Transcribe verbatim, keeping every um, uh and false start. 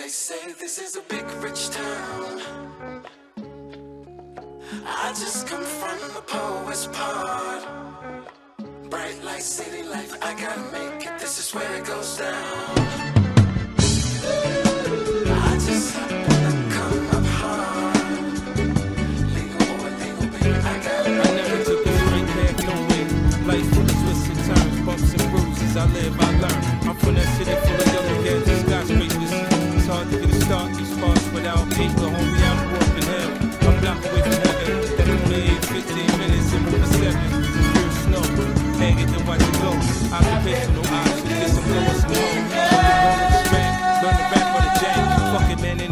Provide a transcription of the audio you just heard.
say this is a big rich town. I just come from the poet's part. Bright light, city life, I gotta make it, this is where it goes down. I just happen to come up hard. Legal boy, legal baby, I gotta make it. I never took a straight path nowhere. Life full of twists and turns, bumps and bruises, I live, I learn. I'm from that city full of yellow heads and skyscrapers. It's hard to get a start these parts without paper, homie, I'm warping hell. I'm blocked away from heaven, that only age fifteen minutes and move seven. Pure snow, hang it and watch it go. Occupational options, get some lower snow. Learn to rap on the jam, fuck it man,